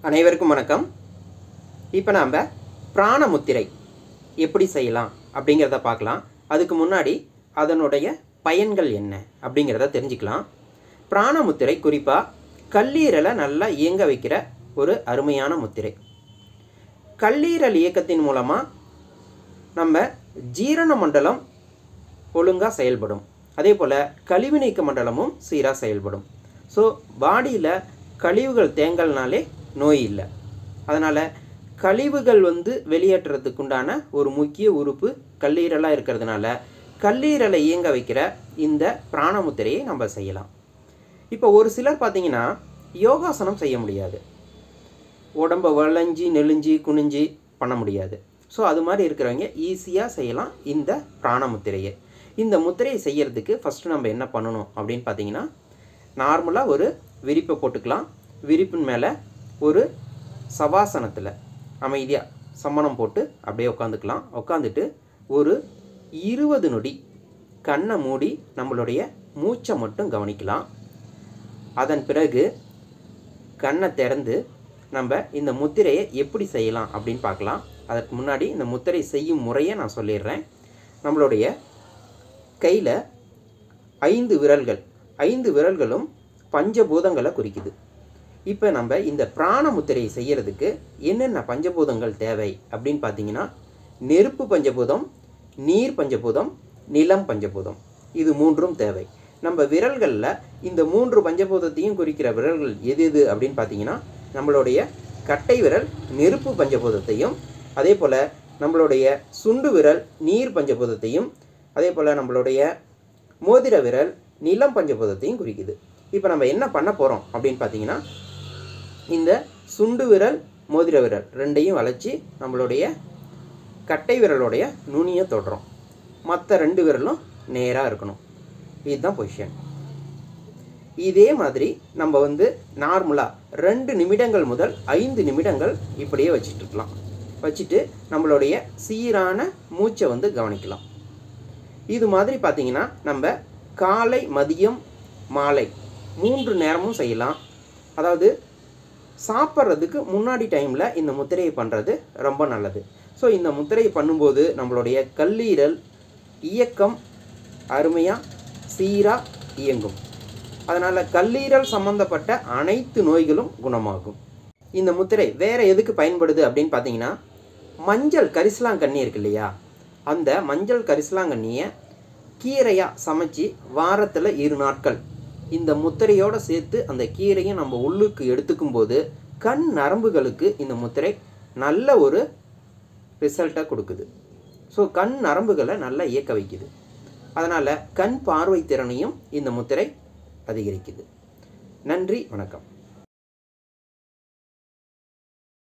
அனைவருக்கும் வணக்கம். இப்போ நாம் பிராண முத்திரை எப்படி செய்யலாம் அப்படிங்கிறத பார்க்கலாம். அதுக்கு முன்னாடி அதனுடைய பயன்கள் என்ன அப்படிங்கிறத தெரிஞ்சுக்கலாம். பிராண முத்திரை குறிப்பாக கல்லீரலை நல்லா இயங்க வைக்கிற ஒரு அருமையான முத்திரை. கல்லீரல் இயக்கத்தின் மூலமாக நம்ம ஜீரண மண்டலம் ஒழுங்காக செயல்படும். அதே போல் கழிவு நீக்க மண்டலமும் சீராக செயல்படும். ஸோ பாடியில் கழிவுகள் தேங்கல்னாலே நோய் இல்லை. அதனால் கழிவுகள் வெளியேற்றுறதுக்குண்டான ஒரு முக்கிய உறுப்பு கல்லீரலாக இருக்கிறதுனால கல்லீரலை இயங்க வைக்கிற இந்த பிராணமுத்திரையை நம்ம செய்யலாம். இப்போ ஒரு சிலர் பார்த்திங்கன்னா யோகாசனம் செய்ய முடியாது, உடம்பை வளைஞ்சி நெளிஞ்சி குனிஞ்சி பண்ண முடியாது. ஸோ அது மாதிரி இருக்கிறவங்க ஈஸியாக செய்யலாம் இந்த பிராணமுத்திரையை. இந்த முத்திரையை செய்கிறதுக்கு ஃபஸ்ட்டு நம்ம என்ன பண்ணணும் அப்படின்னு பார்த்திங்கன்னா, நார்மலாக ஒரு விரிப்பை போட்டுக்கலாம். விரிப்பின் மேலே ஒரு சவாசனத்தில் அமைதியாக சம்மணம் போட்டு அப்படியே உட்காந்துக்கலாம். உட்காந்துட்டு ஒரு 20 நொடி கண்ணை மூடி நம்மளுடைய மூச்சை மட்டும் கவனிக்கலாம். அதன் பிறகு கண்ணை திறந்து நம்ம இந்த முத்திரையை எப்படி செய்யலாம் அப்படின்னு பார்க்கலாம். அதற்கு முன்னாடி இந்த முத்திரை செய்யும் முறையை நான் சொல்லிடுறேன். நம்மளுடைய கையில் 5 விரல்கள், 5 விரல்களும் பஞ்சபூதங்களை குறிக்குது. இப்போ நம்ம இந்த பிராண முத்திரையை செய்கிறதுக்கு என்னென்ன பஞ்சபூதங்கள் தேவை அப்படின்னு பார்த்தீங்கன்னா, நெருப்பு பஞ்சபூதம், நீர் பஞ்சபூதம், நிலம் பஞ்சபூதம், இது 3ம் தேவை. நம்ம விரல்களில் இந்த 3 பஞ்சபூதத்தையும் குறிக்கிற விரல்கள் எது எது அப்படின்னு பார்த்தீங்கன்னா, நம்மளுடைய கட்டை விரல் நெருப்பு பஞ்சபூதத்தையும், அதே போல் நம்மளுடைய சுண்டு விரல் நீர் பஞ்சபூதத்தையும், அதே போல் நம்மளுடைய மோதிர விரல் நிலம் பஞ்சபூதத்தையும் குறிக்குது. இப்போ நம்ம என்ன பண்ண போகிறோம் அப்படின்னு பார்த்தீங்கன்னா, இந்த சுண்டு விரல் மோதிர விரல் ரெண்டையும் வளைச்சி நம்மளுடைய கட்டை விரலுடைய நுனியை தொடுறோம். மற்ற 2 விரலும் நேராக இருக்கணும். இதுதான் பொசிஷன். இதே மாதிரி நம்ம நார்மலாக 2 நிமிடங்கள் முதல் 5 நிமிடங்கள் இப்படியே வச்சுட்டுருக்கலாம். வச்சுட்டு நம்மளுடைய சீரான மூச்சை கவனிக்கலாம். இது மாதிரி பார்த்திங்கன்னா நம்ம காலை மதியம் மாலை 3 நேரமும் செய்யலாம். அதாவது சாப்பிட்றதுக்கு முன்னாடி டைமில் இந்த முத்திரையை பண்ணுறது ரொம்ப நல்லது. ஸோ இந்த முத்திரையை பண்ணும்போது நம்மளுடைய கல்லீரல் இயக்கம் அருமையாக சீராக இயங்கும். அதனால் கல்லீரல் சம்மந்தப்பட்ட அனைத்து நோய்களும் குணமாகும். இந்த முத்திரை வேறு எதுக்கு பயன்படுது அப்படின்னு பார்த்தீங்கன்னா, மஞ்சள் கரிசலாங்கண்ணி இருக்கு இல்லையா, அந்த மஞ்சள் கரிசலாங்கண்ணியை கீரையாக சமைச்சு வாரத்தில் 2 நாட்கள் இந்த முத்திரையோடு சேர்த்து அந்த கீரையும் நம்ம உள்ளுக்கு எடுத்துக்கும் போது கண் நரம்புகளுக்கு இந்த முத்திரை நல்ல ஒரு ரிசல்ட்டாக கொடுக்குது. ஸோ கண் நரம்புகளை நல்லா இயக்க வைக்குது. அதனால் கண் பார்வை திறனையும் இந்த முத்திரை அதிகரிக்குது. நன்றி, வணக்கம்.